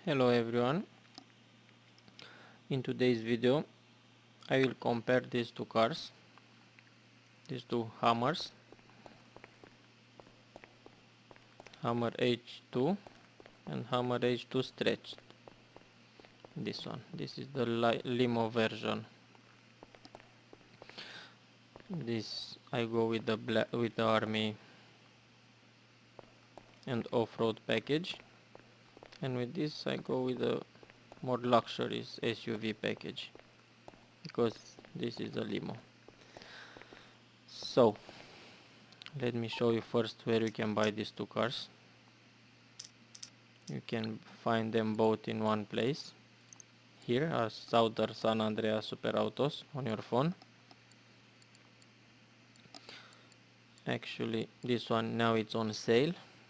Hello everyone, in today's video I will compare these two cars, these two Hammers, Hammer H2 and Hammer H2 stretched. This is the limo version. This I go with the Army and off-road package, and with this I go with the more luxurious SUV package because this is a limo. So let me show you first where you can buy these two cars. You can find them both in one place, here as Sauter San Andreas Super Autos on your phone. Actually this one now it's on sale,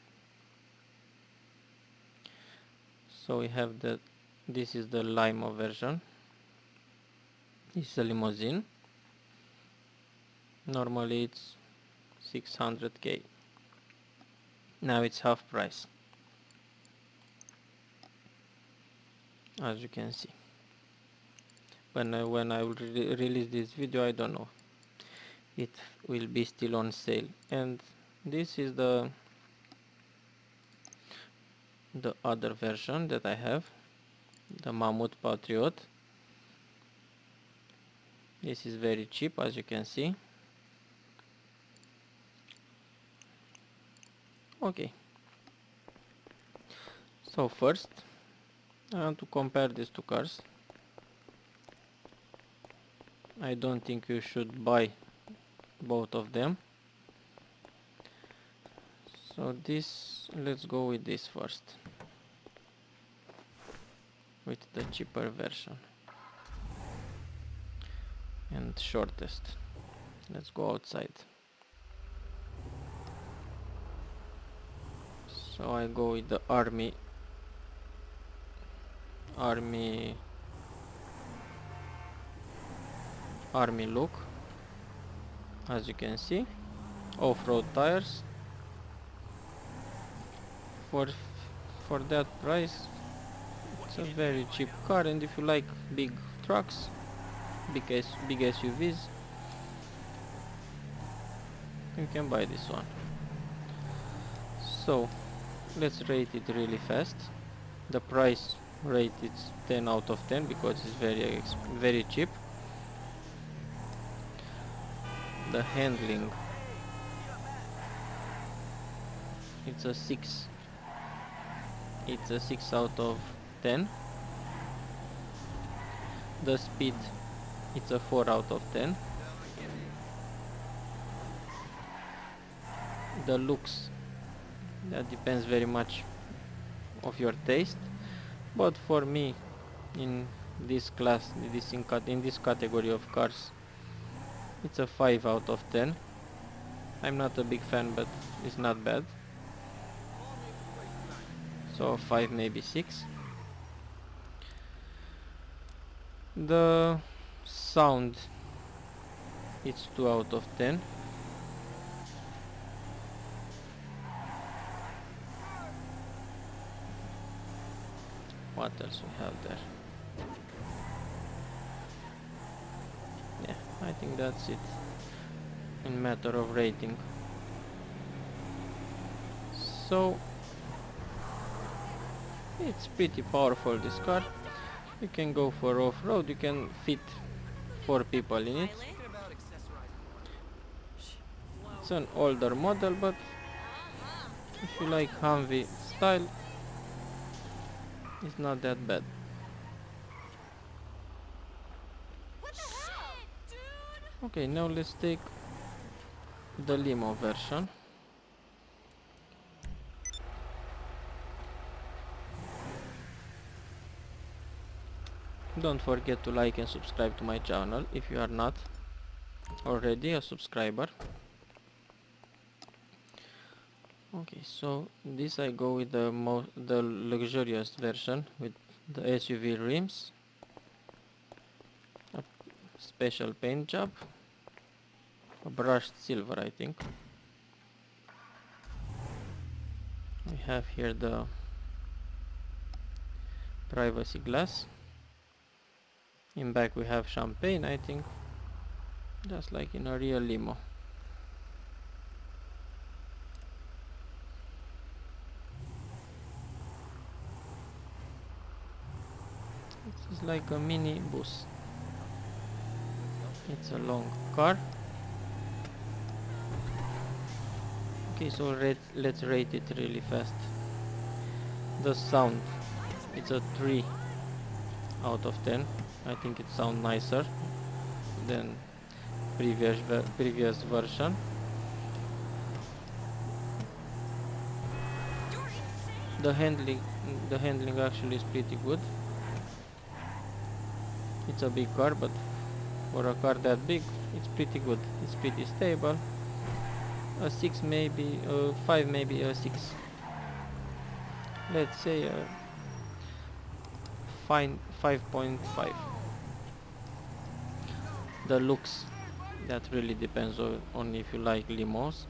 so we have this is the limo version. This is a limousine. Normally it's 600k, now it's half price, as you can see. When I will release this video, I don't know, it will be still on sale. And this is the other version that I have, the Mammut Patriot. This is very cheap, as you can see. Okay, so first I want to compare these two cars. I don't think you should buy both of them. So let's go with this first, with the cheaper version and shortest. Let's go outside. So I go with the Army look, as you can see, off-road tires. For that price it's a very cheap car, and if you like big trucks, big SUVs, you can buy this one. So let's rate it really fast. The price rate is 10 out of 10 because it's very cheap. The handling, it's a 6 out of 10. The speed, it's a 4 out of 10. The looks, that depends very much of your taste, but for me, in this class, in this category of cars, it's a 5 out of 10. I'm not a big fan, but it's not bad. So 5, maybe 6. The sound, it's 2 out of 10. What else we have there? Yeah, I think that's it in matter of rating. So it's pretty powerful, this car. You can go for off-road, you can fit 4 people in it. It's an older model, but if you like Humvee style, it's not that bad. Okay, now let's take the limo version. Don't forget to like and subscribe to my channel if you are not already a subscriber. Okay, so this I go with the luxurious version with the SUV rims, a special paint job, a brushed silver, I think. We have here the privacy glass. In back we have champagne, I think, just like in a real limo. It's like a mini bus. It's a long car. Okay, so let's rate it really fast. The sound, it's a 3 out of 10. I think it sounds nicer than previous version. The handling actually is pretty good. It's a big car, but for a car that big, it's pretty good. It's pretty stable. A 6 maybe, a 5 maybe, a 6. Let's say a fine 5.5. The looks, that really depends on if you like limos.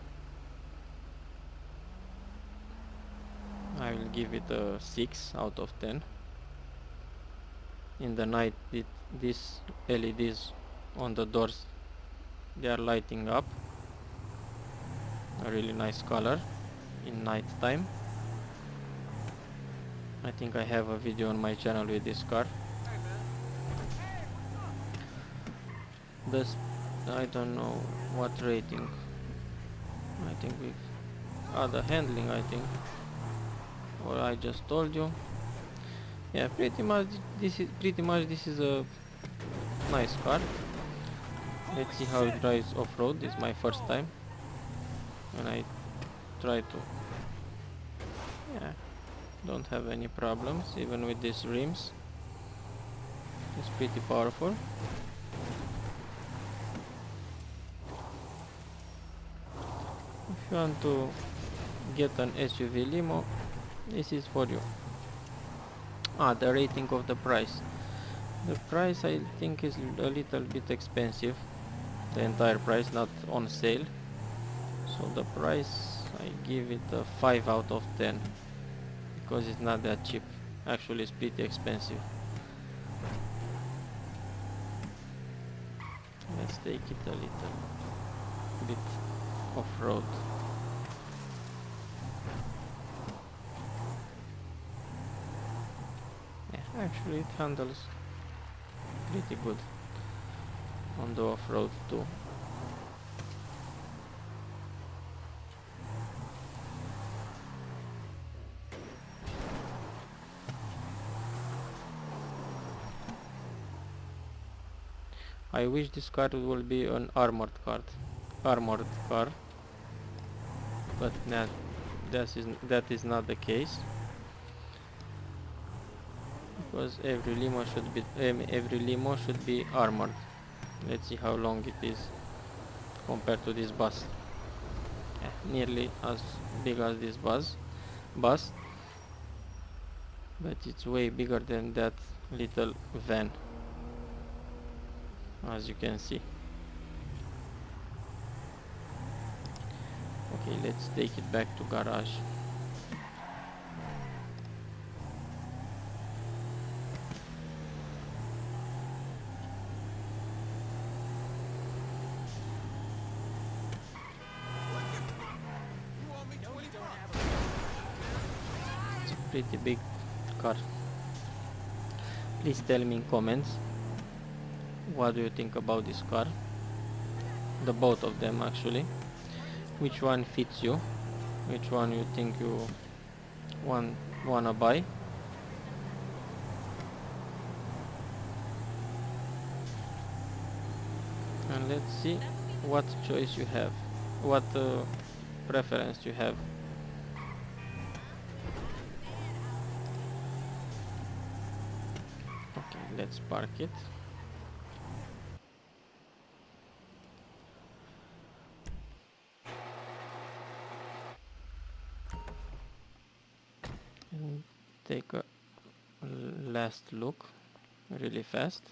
I will give it a 6 out of 10. In the night, these LEDs on the doors, they are lighting up. A really nice color in night time. I think I have a video on my channel with this car. This, I don't know what rating. I think we the handling, I think, or I just told you. Yeah, pretty much this is a nice car. Let's see how it drives off-road. This is my first time, and I try to, yeah, don't have any problems even with these rims. It's pretty powerful. If you want to get an SUV limo, this is for you. The rating of the price. The price I think is a little bit expensive. The entire price, not on sale. So the price, I give it a 5 out of 10. Because it's not that cheap. Actually, it's pretty expensive. Let's take it a little bit off-road. Yeah, actually it handles pretty good on the off-road too. I wish this car will be an armored car, but that is not the case, because every limo should be armored. Let's see how long it is compared to this bus. Yeah, nearly as big as this bus, but it's way bigger than that little van, as you can see. Okay, let's take it back to garage. It's a pretty big car. Please tell me in comments, what do you think about this car? The both of them actually. Which one fits you? Which one you think you wanna buy? And let's see what choice you have, what preference you have. Okay, let's park it. And take a last look really fast.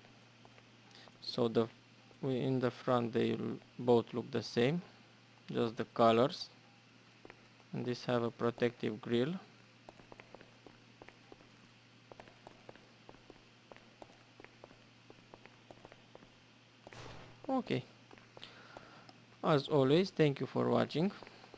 So in the front they both look the same, just the colors, and these have a protective grille. Okay, as always, thank you for watching,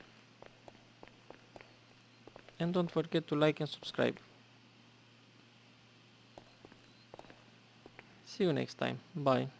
and don't forget to like and subscribe. See you next time. Bye.